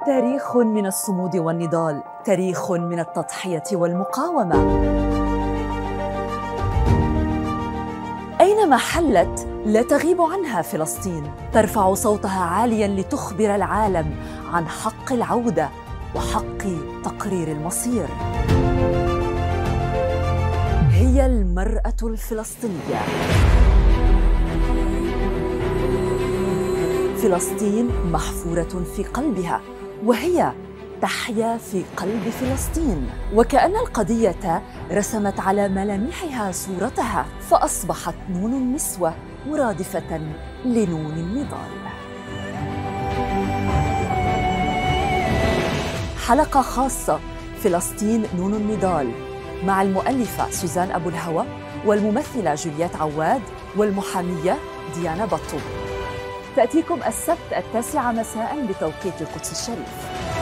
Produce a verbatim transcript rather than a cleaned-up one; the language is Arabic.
تاريخ من الصمود والنضال، تاريخ من التضحية والمقاومة. أينما حلت لا تغيب عنها فلسطين، ترفع صوتها عالياً لتخبر العالم عن حق العودة وحق تقرير المصير. هي المرأة الفلسطينية. فلسطين محفورة في قلبها، وهي تحيا في قلب فلسطين، وكأن القضية رسمت على ملامحها صورتها، فأصبحت نون النسوة مرادفة لنون النضال. حلقة خاصة فلسطين نون النضال مع المؤلفة سوزان أبو الهوى والممثلة جوليات عواد والمحامية ديانا بطو. تأتيكم السبت التاسعة مساء بتوقيت القدس الشريف.